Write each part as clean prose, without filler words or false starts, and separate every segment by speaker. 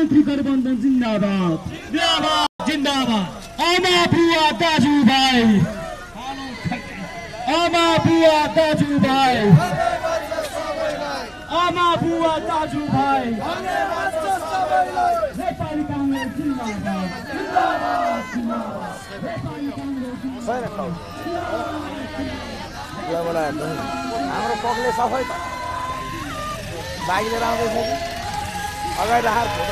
Speaker 1: प्रधानमन्त्री गठबन्धन जिन्दाबाद जिन्दाबाद आमा बुवा दाजुभाइ आमा बुवा दाजुभाइ आमा बुवा दाजुभाइ नेपाली कांग्रेस जिन्दाबाद जिन्दाबाद जिन्दाबाद नेपाली कांग्रेस
Speaker 2: हाम्रो पगले सफै बाइक लिएर आउँदैछ कि अगाडि राखेर फोटो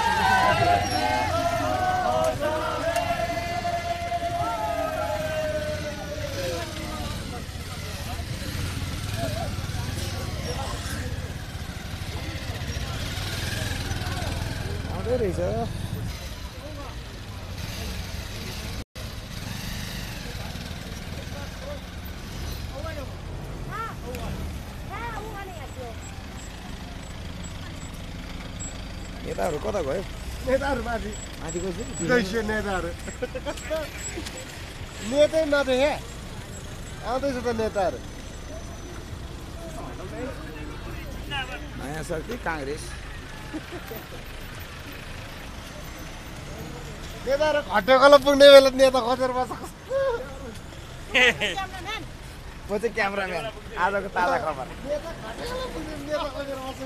Speaker 2: आउँदै रहेछ नेताहरू कता गयो
Speaker 3: नेताहरू माथि
Speaker 2: माथि गएछ
Speaker 3: गइसक्यो नेताहरू नेतै नदेखे आउँदैछ त नेताहरू
Speaker 2: नयाँ शक्ति काङ्ग्रेस
Speaker 3: नेताहरू घटेकोलाई पुग्ने बेला नेता खोजेर बस्छ
Speaker 2: म चाहिँ क्यामराम्यान आजको ताजा खबर
Speaker 3: नेता घटेकोलाई पुग्ने नेता खोजेर बस्छ